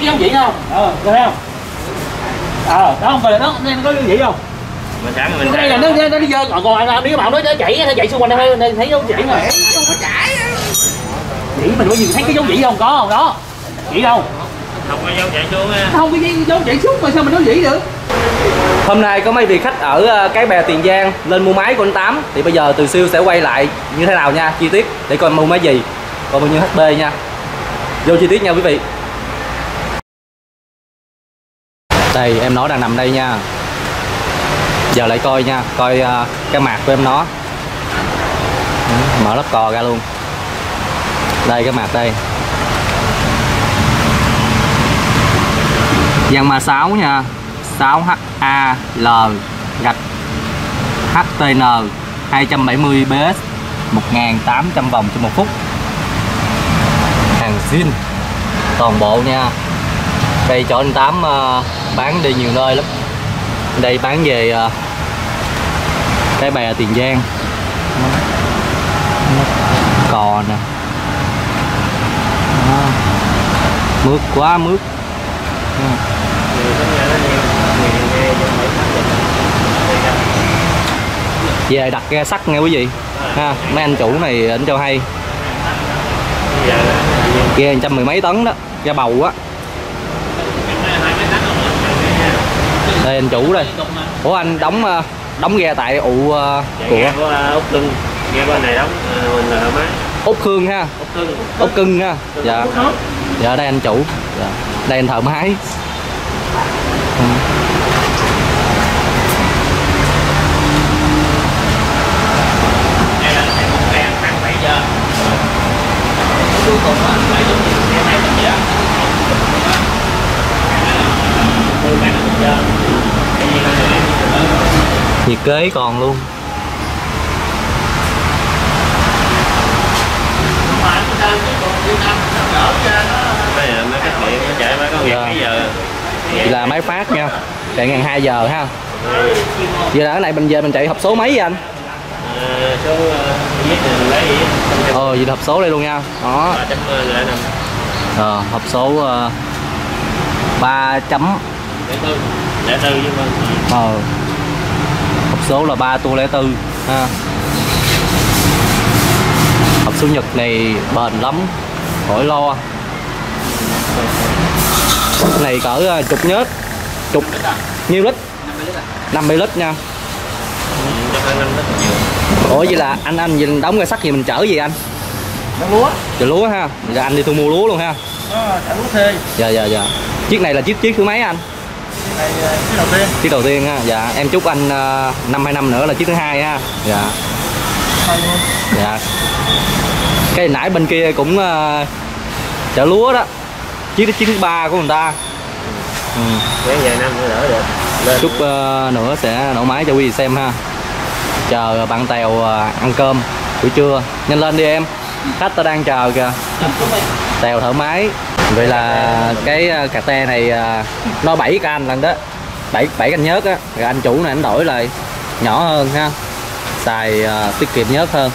dấu chỉ không? Coi thấy không? Đó không phải là nó có dấu chỉ không? Mà sáng mình đây là nó dơ, còn anh nếu bạn nói nó chạy xung quanh đây thấy dấu chỉ mà. Không có chảy. Chỉ mình có gì thấy cái dấu chỉ không? Có không đó? Chỉ đâu? không có dấu chạy xuống ha. Không có dấu chạy xuống mà sao mình nói chỉ được? Hôm nay có mấy vị khách ở cái bè Tiền Giang lên mua máy của anh Tám. Thì bây giờ Từ Siêu sẽ quay lại như thế nào nha, chi tiết để coi mua máy gì, còn bao nhiêu HP nha. Vô chi tiết nha quý vị. Đây em nó đang nằm đây nha. Giờ lại coi nha, coi cái mặt của em nó. Mở lớp cò ra luôn. Đây cái mặt đây. Yanmar 6 nha. 6HAL gạch HTN 270 PS 1800 vòng trên 1 phút. Hàng zin toàn bộ nha. Đây chỗ anh Tám bán đi nhiều nơi lắm. Đây bán về cái bè Tiền Giang. Cò nè. Mướt quá mướt. Về đặt ghe sắt nghe quý vị ha, mấy anh chủ này anh cho hay. Ghe 110 mấy tấn đó, ghe bầu á. Đây anh chủ đây. Ủa anh đóng ghe tại ụ của Úc Cưng, ghe bên này đóng mình là máy Úc Khương ha. Úc Cưng ha. Dạ. Dạ đây anh chủ. Dạ. Đây anh thợ máy. Nhiệt kế còn luôn. mấy cái điện nó chạy mấy con nghiệp bây giờ. Thì là máy phát nha, chạy ngàn 2 giờ ha. Giờ là cái này mình về mình chạy hộp số mấy vậy anh? Số lấy gì? Vậy là hộp số đây luôn nha. Đó. Hộp số 3 chấm 04 chứ không. Hộp số là 3 tua 04 ha. Hộp số Nhật này bền lắm, khỏi lo. Cái này cỡ chục nhớt, chục nhiêu lít? 50 lít nha. Ủa vậy là anh gì đóng cái sắt gì mình chở gì anh? Lúa. Chở lúa ha. Giờ anh đi thu mua lúa luôn ha. Chở lúa thuê. Dạ. Chiếc này là chiếc thứ mấy anh? Chiếc đầu tiên. Chiếc đầu tiên ha. Dạ em chúc anh 5-2 năm nữa là chiếc thứ hai ha. Dạ. Dạ. Cái nãy bên kia cũng chở lúa đó. Chiếc thứ 3 của người ta. Mấy vài năm nữa đỡ được. Lên. Chút nữa sẽ nổ máy cho quý vị xem ha. Chờ bạn Tèo ăn cơm buổi trưa. Nhanh lên đi em. Khách ta đang chờ kìa. Tèo thở máy. Vậy là cái cà te này nó 7 can lần đó. 7 canh nhớt á. Rồi anh chủ này anh đổi lại nhỏ hơn ha. Xài tiết kiệm nhớt hơn.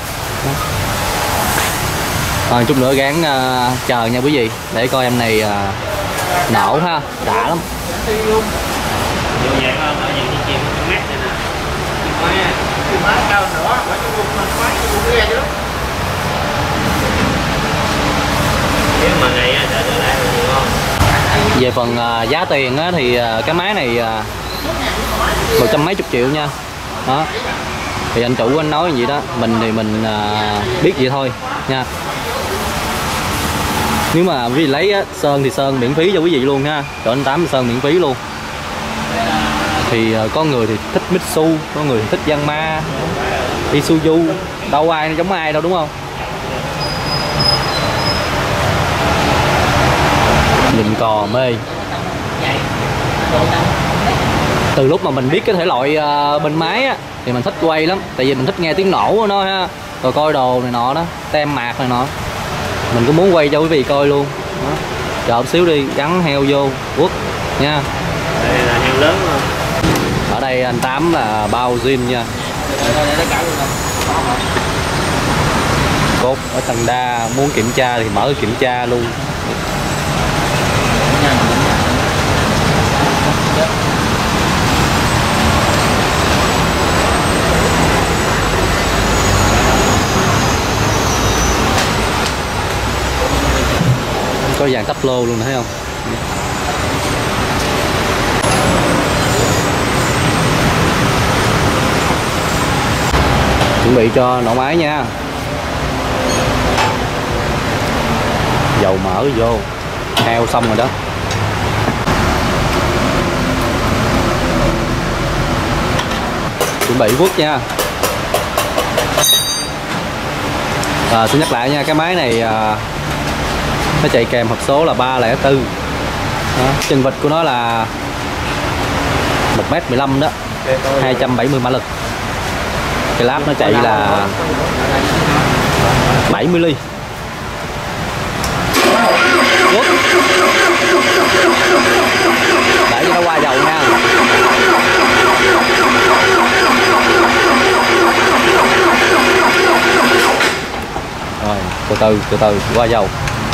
Chút nữa gán chờ nha quý vị để coi em này nổ ha, đã lắm. Về phần giá tiền á, thì cái máy này 100 mấy chục triệu nha. Đó. Thì anh chủ anh nói gì đó, mình thì mình biết vậy thôi nha. Nếu mà quý vị lấy á, sơn thì sơn miễn phí cho quý vị luôn ha. Chỗ anh Tám sơn miễn phí luôn. Thì có người thì thích Mitsu, có người thì thích Yanmar, Isuzu, đâu ai giống ai đâu đúng không? Nhìn cò mê. Từ lúc mà mình biết cái thể loại bên máy á, thì mình thích quay lắm, tại vì mình thích nghe tiếng nổ của nó ha, rồi coi đồ này nọ đó, tem mạc này nọ, mình cũng muốn quay cho quý vị coi luôn. Đó. Chờ một xíu đi, gắn heo vô quất nha. Đây là heo lớn không? Ở đây anh Tám là bao zin nha. Cốt ở tầng đa, muốn kiểm tra thì mở kiểm tra luôn. có dàn tắp lô luôn thấy không. Chuẩn bị cho nổ máy nha. Dầu mỡ vô, heo xong rồi đó. Chuẩn bị quất nha. Xin nhắc lại nha, cái máy này nó chạy kèm hộp số là 304. Chân vịt của nó là 1m15 đó, 270 mã lực. Cái láp nó chạy là 70 ly. Quất. Để cho nó qua dầu nha. Rồi, từ từ qua dầu.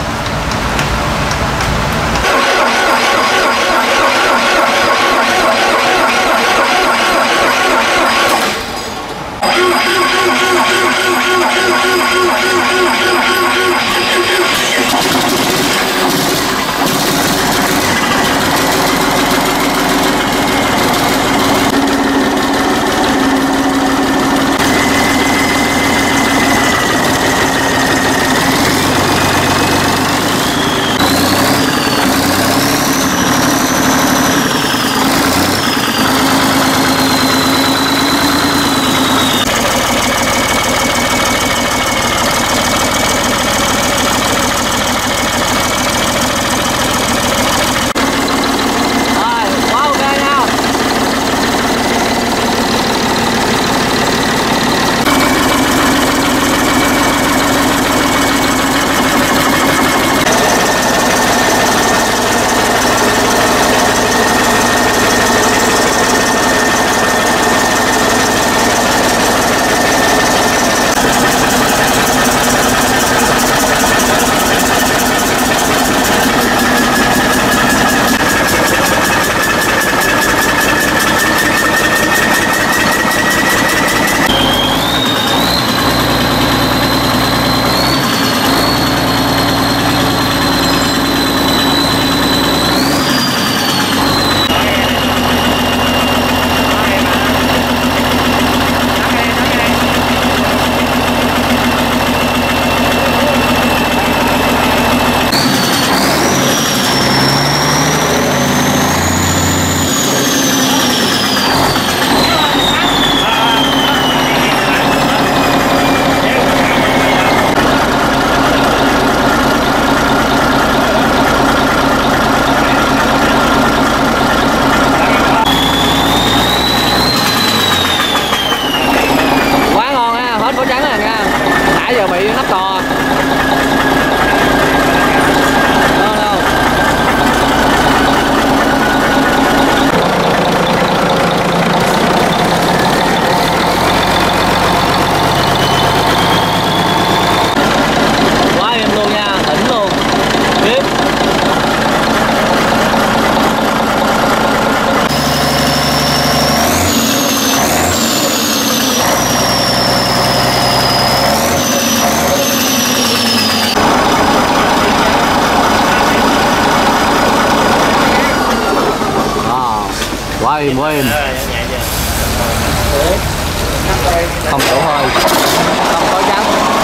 êm không đổ hơi, không có trắng.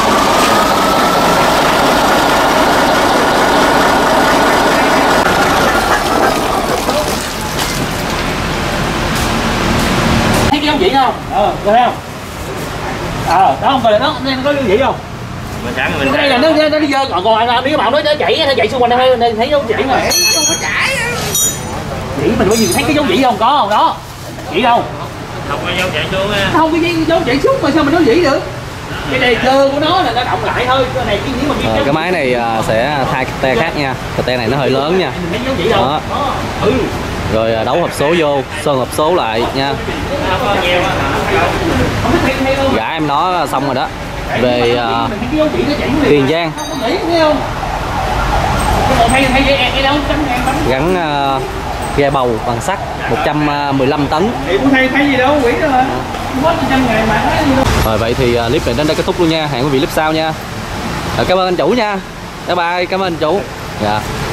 Thấy cái dấu vị không? Thấy không? Đó không phải là đó, nên có dấu vị không? Mình đây là nó dơ, còn nếu mà nó chạy xung quanh đây thấy dấu vị mà. Không có chảy. Chỉ mình có gì thấy cái dấu vị không? Có không đó? Chỉ không? Không có dấu chạy xuống á. Không có dấu chạy xuống mà sao mình nói vị được? Cái này cơ của nó là nó động lại thôi. Cái này cái máy này sẽ thay te khác nha. Cái te này nó hơi lớn nha. Đó. Rồi đấu hộp số vô, sơn hộp số lại nha. Gã em nó xong rồi đó. Về Tiền Giang gắn ghe bầu bằng sắt 115 tấn. Thấy gì đâu, quỷ đó hả? Rồi vậy thì clip này đến đây kết thúc luôn nha. Hẹn quý vị clip sau nha. Cảm ơn anh chủ nha. Bye bye, cảm ơn anh chủ. Dạ.